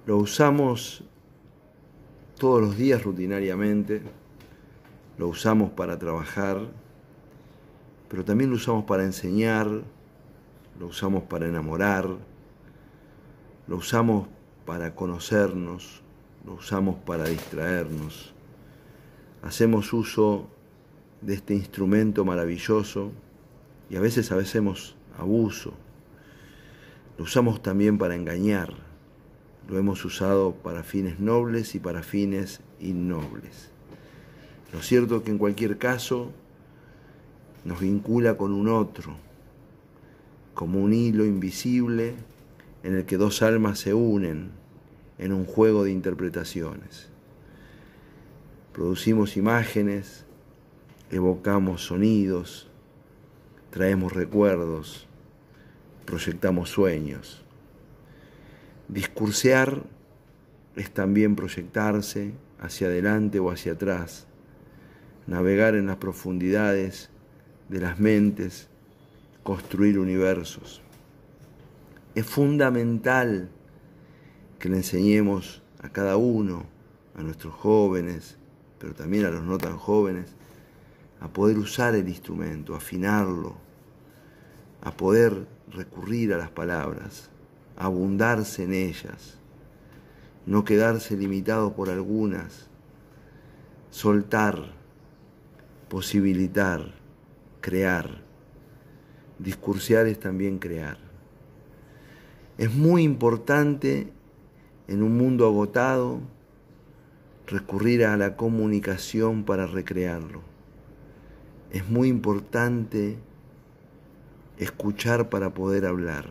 Lo usamos todos los días rutinariamente, lo usamos para trabajar, pero también lo usamos para enseñar, lo usamos para enamorar, lo usamos para conocernos, lo usamos para distraernos. Hacemos uso de este instrumento maravilloso y a veces hacemos abuso. Lo usamos también para engañar. Lo hemos usado para fines nobles y para fines innobles. Lo cierto es que en cualquier caso nos vincula con un otro, como un hilo invisible en el que dos almas se unen en un juego de interpretaciones. Producimos imágenes, evocamos sonidos, traemos recuerdos, proyectamos sueños. Discursear es también proyectarse hacia adelante o hacia atrás, navegar en las profundidades de las mentes, construir universos. Es fundamental que le enseñemos a cada uno, a nuestros jóvenes, pero también a los no tan jóvenes, a poder usar el instrumento, a afinarlo, a poder recurrir a las palabras, a abundarse en ellas, no quedarse limitado por algunas, soltar, posibilitar, crear. Discursear es también crear. Es muy importante en un mundo agotado recurrir a la comunicación para recrearlo. Es muy importante escuchar para poder hablar,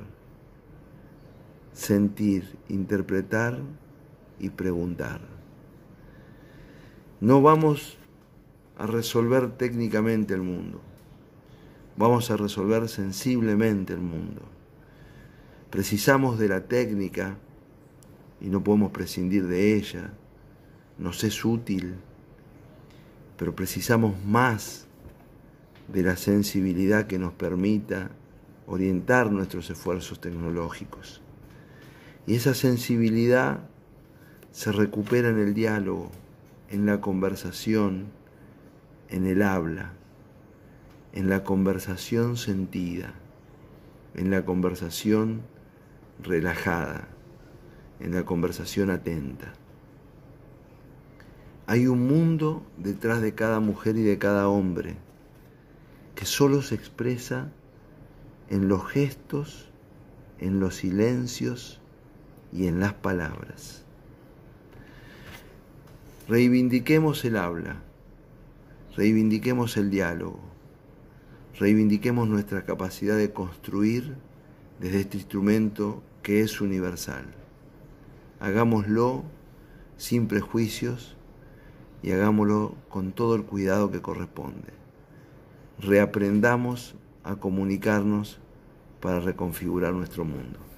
sentir, interpretar y preguntar. No vamos a resolver técnicamente el mundo, vamos a resolver sensiblemente el mundo. Precisamos de la técnica y no podemos prescindir de ella, nos es útil, pero precisamos más de la sensibilidad que nos permita orientar nuestros esfuerzos tecnológicos. Y esa sensibilidad se recupera en el diálogo, en la conversación, en el habla, en la conversación sentida, en la conversación relajada, en la conversación atenta. Hay un mundo detrás de cada mujer y de cada hombre que solo se expresa en los gestos, en los silencios y en las palabras. Reivindiquemos el habla, reivindiquemos el diálogo, reivindiquemos nuestra capacidad de construir desde este instrumento que es universal. Hagámoslo sin prejuicios y hagámoslo con todo el cuidado que corresponde. Reaprendamos a comunicarnos para reconfigurar nuestro mundo.